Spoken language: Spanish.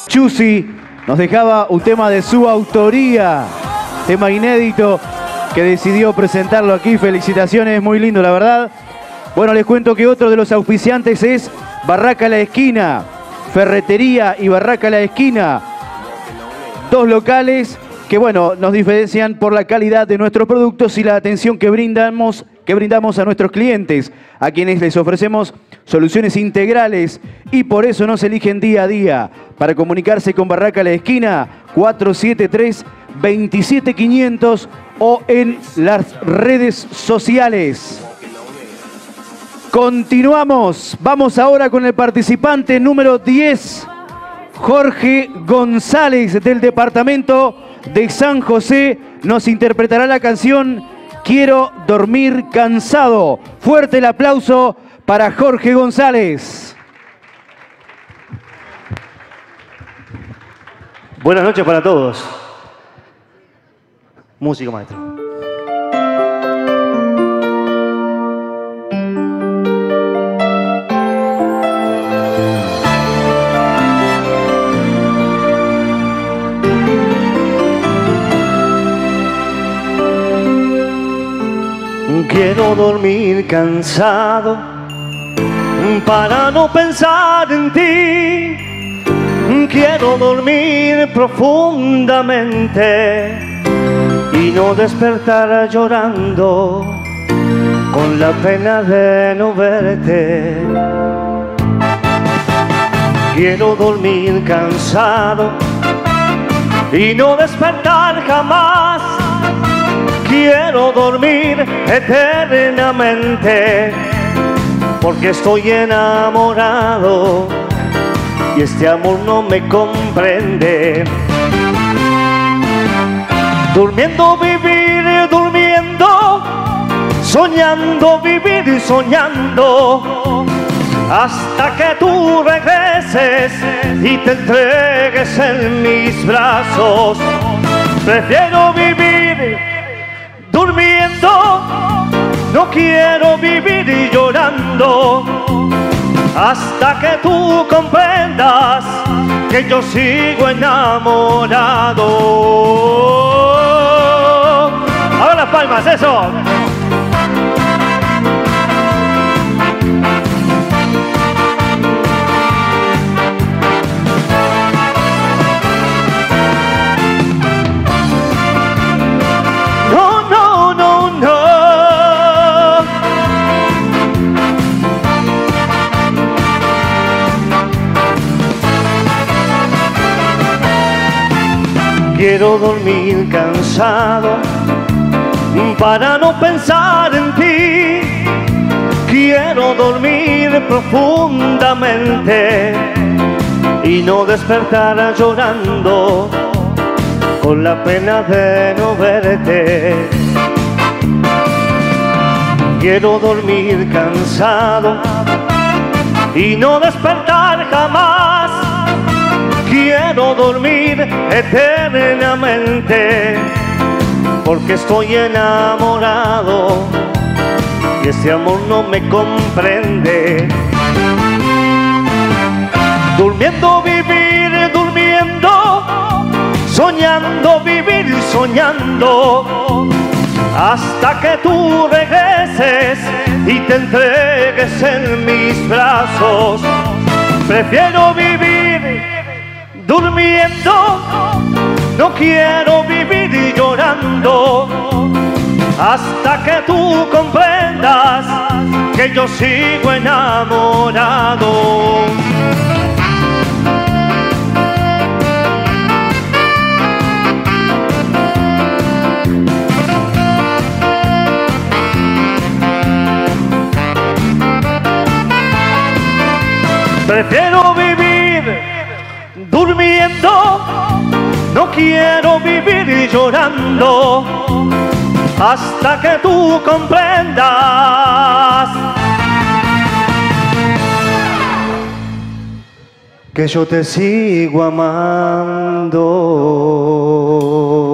Chussi nos dejaba un tema de su autoría, tema inédito que decidió presentarlo aquí. Felicitaciones, muy lindo la verdad. Bueno, les cuento que otro de los auspiciantes es Barraca La Esquina, Ferretería y Barraca La Esquina. Dos locales que, bueno, nos diferencian por la calidad de nuestros productos y la atención que brindamos a nuestros clientes, a quienes les ofrecemos soluciones integrales y por eso nos eligen día a día. Para comunicarse con Barraca La Esquina, 473-27500 o en las redes sociales. Continuamos. Vamos ahora con el participante número 10, Jorge González, del departamento de San José. Nos interpretará la canción Quiero dormir cansado. Fuerte el aplauso para Jorge González. Buenas noches para todos. Músico, maestro. Quiero dormir cansado para no pensar en ti. Quiero dormir profundamente y no despertar llorando con la pena de no verte. Quiero dormir cansado y no despertar jamás. Quiero dormir eternamente porque estoy enamorado y este amor no me comprende. Durmiendo vivir, durmiendo, soñando vivir y soñando, hasta que tú regreses y te entregues en mis brazos. Prefiero vivir durmiendo, no quiero vivir llorando, hasta que tú comprendas que yo sigo enamorado. Ahora las palmas, eso. Quiero dormir cansado para no pensar en ti. Quiero dormir profundamente y no despertar llorando con la pena de no verte. Quiero dormir cansado y no despertar jamás. Quiero dormir eternamente porque estoy enamorado y este amor no me comprende. Durmiendo vivir, durmiendo, soñando vivir y soñando, hasta que tú regreses y te entregues en mis brazos. Prefiero vivir durmiendo, no quiero vivir llorando, hasta que tú comprendas que yo sigo enamorado. Prefiero vivir durmiendo, no quiero vivir llorando, hasta que tú comprendas que yo te sigo amando.